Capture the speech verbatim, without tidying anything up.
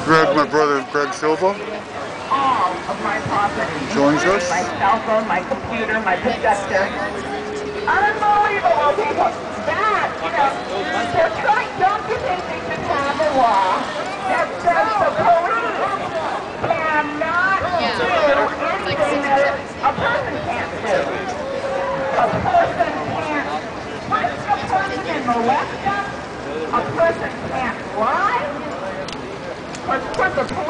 Greg, my brother, Greg Silva, all of my property, joins us. my cell phone, my computer, my projector. Unbelievable, people. That, you know, they're trying, don't you think they should have a law that says the police cannot do anything that a person can't do? A person can't punch a person and molest them. A person can't lie. Of course, the